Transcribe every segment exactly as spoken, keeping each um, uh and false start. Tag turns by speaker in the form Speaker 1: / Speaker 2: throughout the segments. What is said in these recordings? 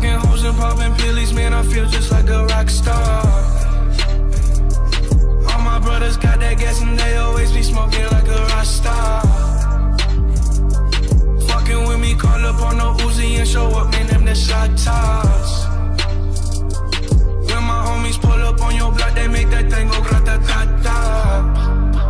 Speaker 1: fucking hoes and popping pillies, man, I feel just like a rock star. All my brothers got that gas and they always be smoking like a rock star. Fucking with me, call up on no Uzi and show up, man, them the shot toss. When my homies pull up on your block, they make that thing go grata-ta-ta.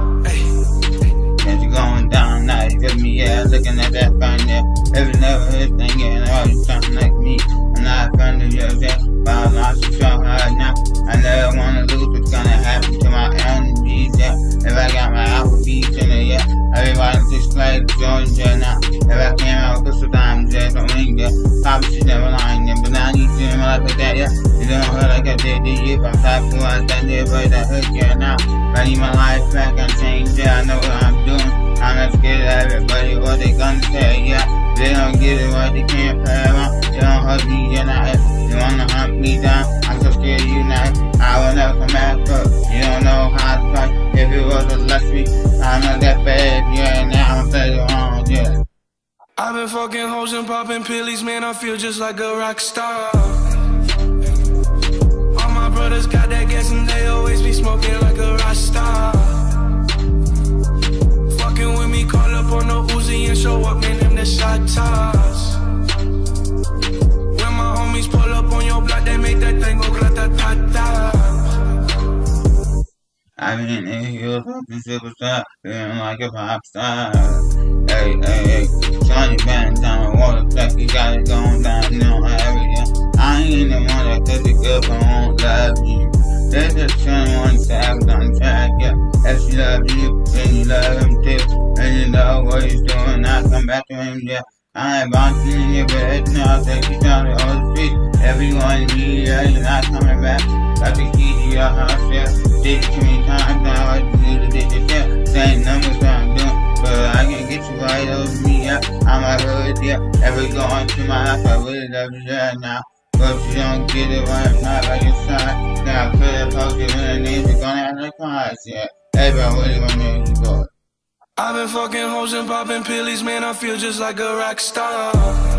Speaker 2: Going down now, you feel me, yeah, looking at that fun there. Every level, everything, yeah, all you something like me. I'm not fun to you, yeah, but I'm not so strong right now. I never wanna lose what's gonna happen to my enemies, yeah. If I got my Applebee's in it, yeah, everybody just like Jordan, yeah, now. If I came out with crystal diamonds, yeah, don't ring, yeah. Probably should never lying, yeah, but now you see my life like that, yeah. You don't hurt like I did, did you? I'm type of one, that did, but that hurt, yeah, now. I need my life back, I'm changed, yeah, I know what I'm doing. I'm not scared of everybody, what they gonna say, yeah. They don't get it, what they can't play around. They don't hurt me, you're not it. You wanna hunt me down, I'm so scared of you now. I will never come back up, you don't know how to fight. If it was a luxury, I'm not that bad, yeah. Now I'm better on, yeah.
Speaker 1: I've been fucking hoes and popping pillies, man, I feel just like a rock star. All my brothers got that gas and they always be smoking like a rock star. Fucking with me, call up on no Uzi and show up, man, them the shot toss. When my homies pull up on your block, they make that thing go grata-ta-ta.
Speaker 2: I've been in the hills, up in superstar, feeling like a pop star. Hey, hey, hey, Johnny Valentine, water black, you got it going down, you don't have it, yeah. I ain't the one that does it good, but I won't love you. There's just trying one side on track, yeah. If she love you, then you love him too. And you know what he's doing, I come back to him, yeah. I ain't bouncing in your bed, now I take you down the old street. Everyone be yeah, you're not coming back. Got the key to your house, yeah. Did it too many times now, I just need to did this, yeah. Same numbers that I'm doing, but I can get you right over me, yeah. I'm a hood, yeah. Ever going to my house, I really love you, yeah, now. But if you don't get it when I'm not by your side, then I could have told you when the names are gonna have the cards, yeah. Everybody really want me to go.
Speaker 1: I've been fucking hoes and popping pillies, man, I feel just like a rock star.